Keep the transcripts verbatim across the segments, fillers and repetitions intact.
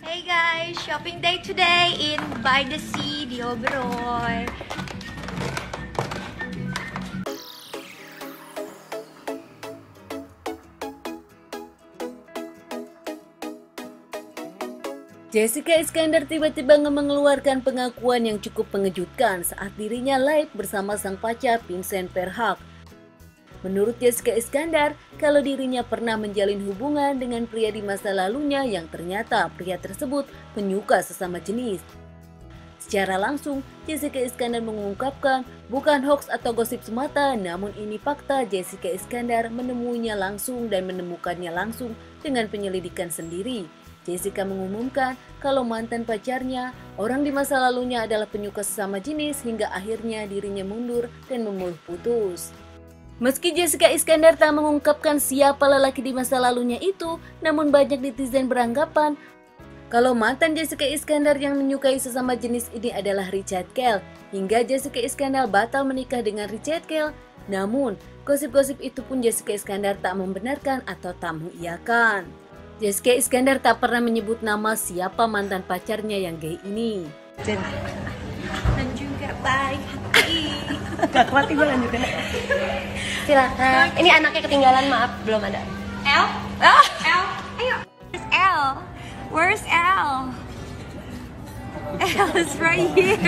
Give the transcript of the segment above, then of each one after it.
Hey guys, shopping day today in By the Sea di Oberoi. Jessica Iskandar tiba-tiba mengeluarkan pengakuan yang cukup mengejutkan saat dirinya live bersama sang pacar Vincent Verhaeghe. Menurut Jessica Iskandar, kalau dirinya pernah menjalin hubungan dengan pria di masa lalunya yang ternyata pria tersebut penyuka sesama jenis. Secara langsung, Jessica Iskandar mengungkapkan bukan hoax atau gosip semata, namun ini fakta. Jessica Iskandar menemuinya langsung dan menemukannya langsung dengan penyelidikan sendiri. Jessica mengumumkan kalau mantan pacarnya, orang di masa lalunya adalah penyuka sesama jenis hingga akhirnya dirinya mundur dan memilih putus. Meski Jessica Iskandar tak mengungkapkan siapa lelaki di masa lalunya itu, namun banyak netizen beranggapan kalau mantan Jessica Iskandar yang menyukai sesama jenis ini adalah Richard Kelle, hingga Jessica Iskandar batal menikah dengan Richard Kelle. Namun, gosip-gosip itu pun Jessica Iskandar tak membenarkan atau tak mengiyakan. Jessica Iskandar tak pernah menyebut nama siapa mantan pacarnya yang gay ini. Dan juga baik hati. Gak kuat gue lanjutin. Silakan. Ini anaknya ketinggalan, maaf belum ada. L? Ah. L? Ayo. Where's L? Where's L? L is right here.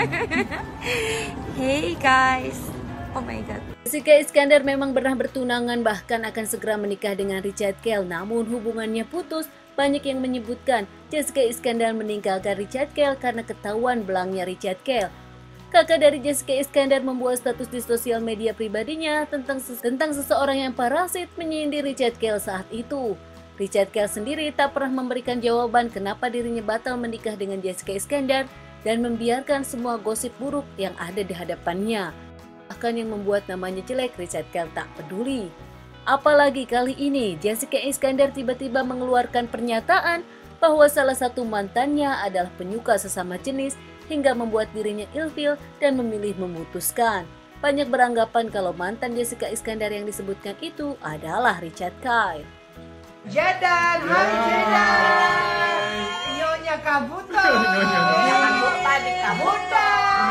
Hey guys. Oh my god. Jessica Iskandar memang pernah bertunangan, bahkan akan segera menikah dengan Richard Kelle, namun hubungannya putus. Banyak yang menyebutkan Jessica Iskandar meninggalkan Richard Kelle karena ketahuan belangnya Richard Kelle. Kakak dari Jessica Iskandar membuat status di sosial media pribadinya tentang tentang seseorang yang parasit menyindir Richard Kelle saat itu. Richard Kelle sendiri tak pernah memberikan jawaban kenapa dirinya batal menikah dengan Jessica Iskandar dan membiarkan semua gosip buruk yang ada di hadapannya. Bahkan yang membuat namanya jelek, Richard Kelle tak peduli. Apalagi kali ini Jessica Iskandar tiba-tiba mengeluarkan pernyataan bahwa salah satu mantannya adalah penyuka sesama jenis hingga membuat dirinya ilfil dan memilih memutuskan. Banyak beranggapan kalau mantan Jessica Iskandar yang disebutkan itu adalah Richard Kelle. Jadan, hai Jadan. Nyonya Kabuto. Jangan lupa di Kabuto.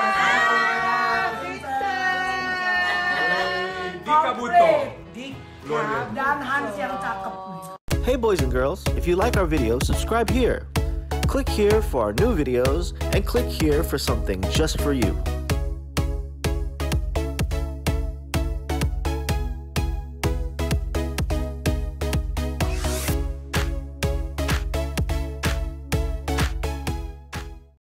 Di Kabuto. Dan Hans yang cakep. Hey boys and girls, if you like our video, subscribe here. Click here for our new videos and click here for something just for you.